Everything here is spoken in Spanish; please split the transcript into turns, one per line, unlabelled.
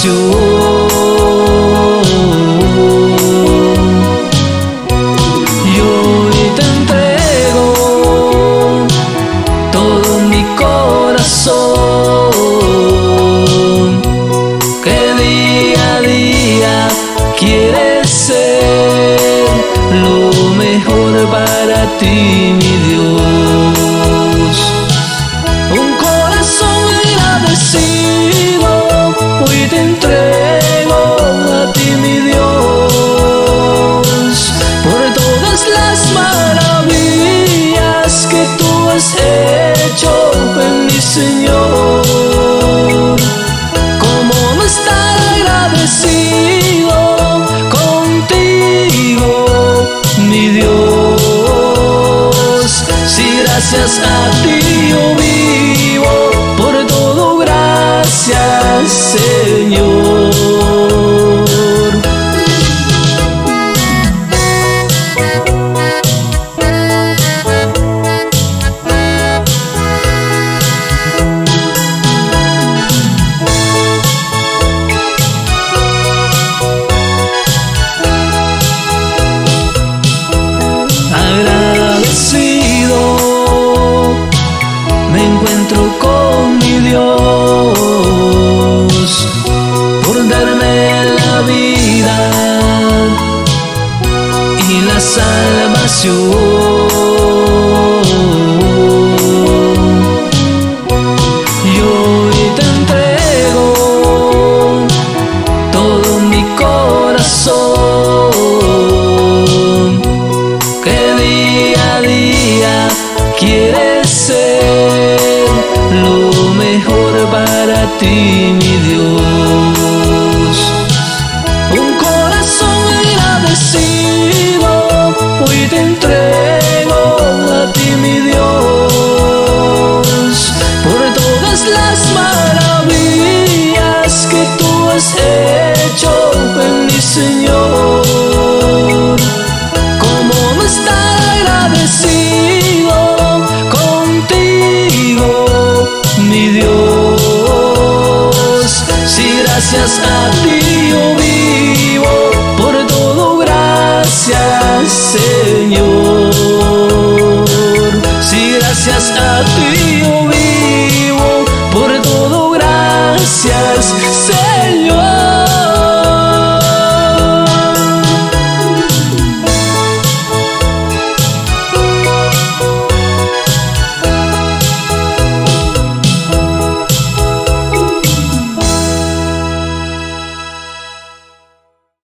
Yo hoy te entrego todo mi corazón, que día a día quieres ser lo mejor para ti, mi Dios. Un corazón agradecido hoy te entrego a ti, mi Dios, por todas las maravillas que tú has hecho en mi Señor. ¿Cómo no estar agradecido contigo, mi Dios? Si gracias a ti yo vivo, por todo gracias, Señor. Agradecido me encuentro con mi Dios por darme la vida y la salvación. Yo hoy te entrego todo mi corazón, que día a día quieres ser lo mejor para ti, mi Dios. Un corazón agradecido hoy te entrego a ti, mi Dios, por todas las maravillas que tú has hecho en mi Señor. ¿Cómo no estar agradecido contigo, mi Dios? Si gracias a ti yo vivo, por todo gracias, Señor. Si gracias a ti yo vivo, por todo gracias, Señor.